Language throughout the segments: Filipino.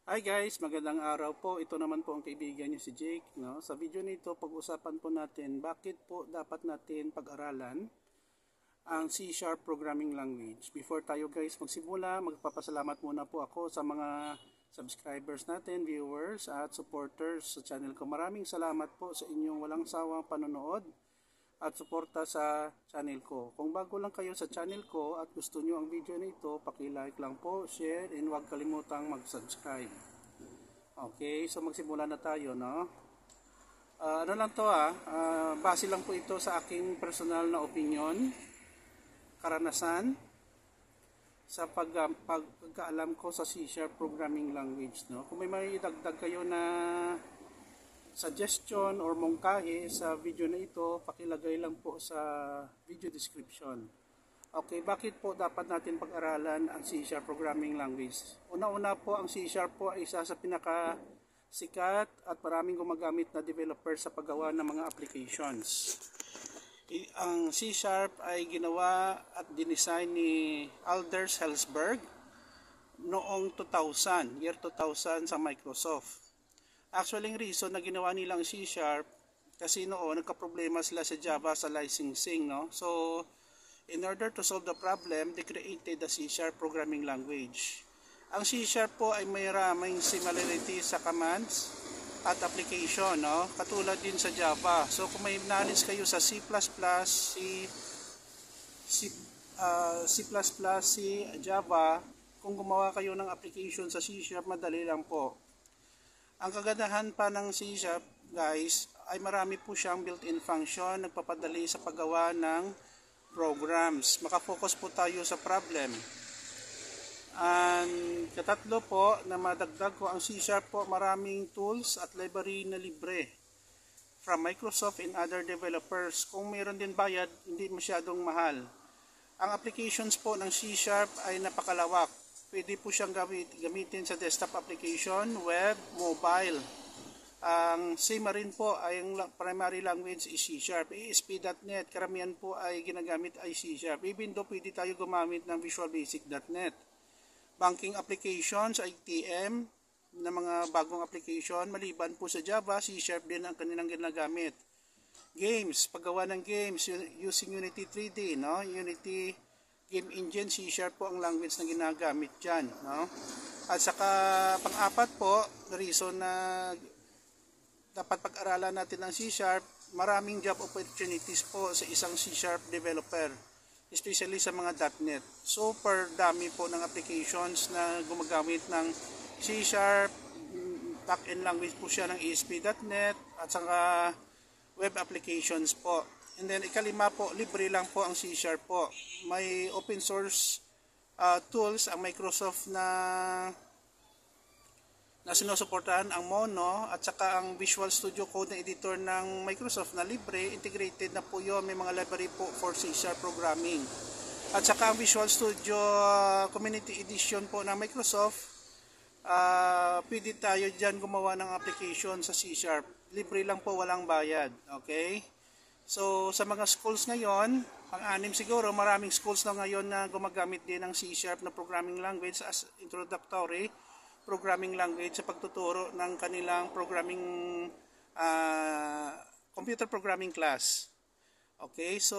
Hi guys, magandang araw po. Ito naman po ang kaibigan niyo si Jake. No? Sa video nito, pag-usapan po natin bakit po dapat natin pag-aralan ang C# programming language. Before tayo guys magsimula, magpapasalamat muna po ako sa mga subscribers natin, viewers at supporters sa channel ko. Maraming salamat po sa inyong walang sawang panonood at suporta sa channel ko. Kung bago lang kayo sa channel ko at gusto nyo ang video na ito, paki-like lang po, share, and huwag kalimutang mag-subscribe. Okay, so magsimula na tayo, no? Ano lang to base lang po ito sa aking personal na opinion, karanasan, sa pagkaalam ko sa C# programming language, no? Kung may idagdag kayo na suggestion or mungkahi sa video na ito, pakilagay lang po sa video description. Okay, bakit po dapat natin pag-aralan ang C# programming language? Una-una po, ang C# po ay isa sa pinakasikat at maraming gumagamit na developer sa paggawa ng mga applications. Ang C# ay ginawa at dinesign ni Alders Hellsberg noong year 2000 sa Microsoft. Actually, yung reason na ginawa nilang C# kasi noon nagka-problema sila sa Java sa licensing, no? So, in order to solve the problem, they created the C# programming language. Ang C# po ay maraming similarity sa commands at application, no? Katulad din sa Java. So, kung may knowledge kayo sa C++, C, Java, kung gumawa kayo ng application sa C#, madali lang po. Ang kagandahan pa ng C# guys ay marami po siyang built-in function, nagpapadali sa paggawa ng programs. Makafocus po tayo sa problem. And katatlo po na madagdag ko, ang C# po maraming tools at library na libre from Microsoft and other developers. Kung mayroon din bayad, hindi masyadong mahal. Ang applications po ng C# ay napakalawak. Pwede po siyang gamitin sa desktop application, web, mobile. Ang same rin po ay ang primary language is C#. ASP.NET, karamihan po ay ginagamit ay C#. Even though pwede tayo gumamit ng Visual Basic.NET. Banking applications, ITM, na mga bagong application, maliban po sa Java, C# din ang kanilang ginagamit. Games, paggawa ng games using Unity 3D, no? Unity Game Engine, C# po ang language na ginagamit dyan, no? At saka pang-apat po, reason na dapat pag-aralan natin ng C#, maraming job opportunities po sa isang C# developer, especially sa mga .NET. Super dami po ng applications na gumagamit ng C#, back-end language po siya ng ASP.NET, at saka web applications po. And then ikalima po, libre lang po ang C# po. May open source tools ang Microsoft na sinusuportahan, ang Mono at saka ang Visual Studio Code na editor ng Microsoft na libre, integrated na po yun. May mga library po for C# programming. At saka ang Visual Studio Community Edition po ng Microsoft, pwede tayo dyan gumawa ng application sa C#. Libre lang po, walang bayad. Okay? So, sa mga schools ngayon, pang-anim siguro, maraming schools na ngayon na gumagamit din ng C# na programming language as introductory programming language sa pagtuturo ng kanilang programming, computer programming class. Okay, so,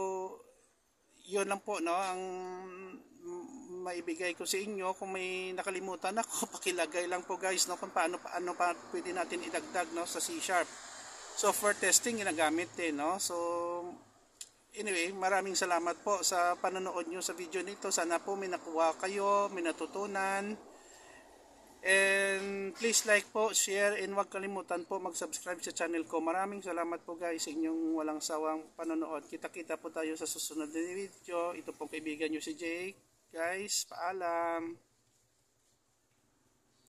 yun lang po, no, ang maibigay ko sa inyo. Kung may nakalimutan ako, pakilagay lang po guys, no, kung paano pa pwede natin idagdag, no, sa C#. Software testing ginagamit din, no? So, anyway, maraming salamat po sa panonood nyo sa video nito. Sana po may nakuha kayo, may natutunan. And please like po, share, and huwag kalimutan po mag-subscribe sa channel ko. Maraming salamat po guys sa inyong walang sawang panonood. Kita-kita po tayo sa susunod na video. Ito pong kaibigan nyo si Jake. Guys, paalam!